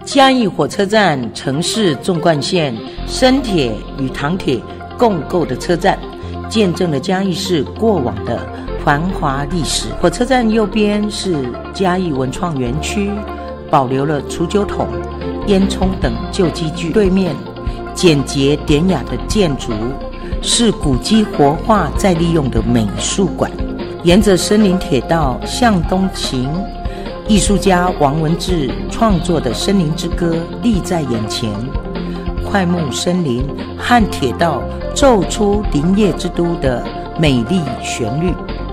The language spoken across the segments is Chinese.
嘉义火车站城市纵贯线深铁与糖铁共构的车站，见证了嘉义市过往的繁华历史。火车站右边是嘉义文创园区，保留了储酒桶、烟囱等旧机具，对面简洁典雅的建筑是古迹活化再利用的美术馆。沿着森林铁道向东行，艺术家王文志创作的《森林之歌》立在眼前，快木森林和铁道奏出林业之都的美丽旋律。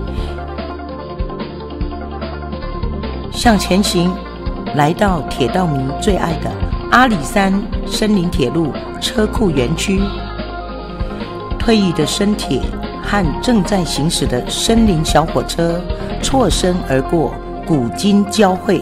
向前行，来到铁道迷最爱的阿里山森林铁路车库园区，退役的深铁和正在行驶的森林小火车错身而过，古今交汇。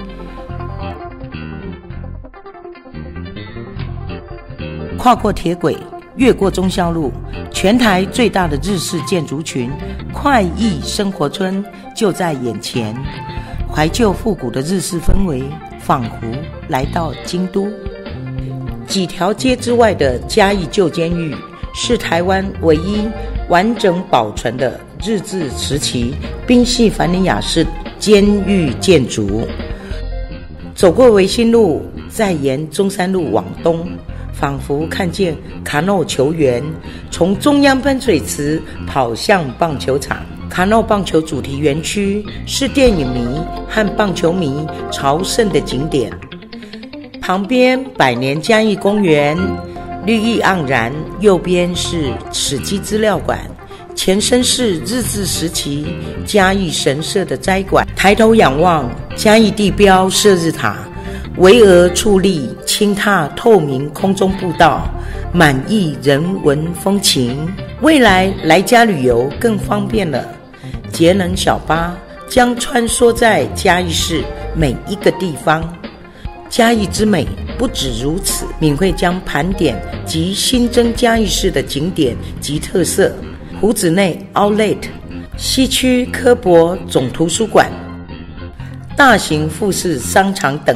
跨过铁轨，越过忠孝路，全台最大的日式建筑群快意生活村就在眼前。怀旧复古的日式氛围，仿佛来到京都。几条街之外的嘉义旧监狱，是台湾唯一完整保存的日治时期宾夕法尼亚式监狱建筑。走过维新路，再沿中山路往东，仿佛看见卡诺球员从中央喷水池跑向棒球场。卡诺棒球主题园区是电影迷和棒球迷朝圣的景点。旁边百年嘉义公园绿意盎然，右边是史迹资料馆，前身是日治时期嘉义神社的斋馆。抬头仰望，嘉义地标射日塔，巍峨矗立，轻踏透明空中步道，满溢人文风情。未来来嘉旅游更方便了，节能小巴将穿梭在嘉义市每一个地方。嘉义之美不止如此，敏慧将盘点及新增嘉义市的景点及特色。湖子内 Outlet、 西区科博总图书馆、大型复式商场等，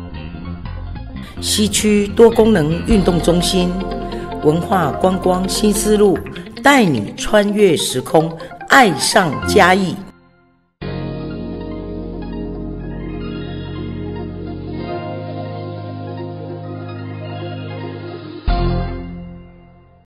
西区多功能运动中心，文化观光新思路，带你穿越时空，爱上嘉义。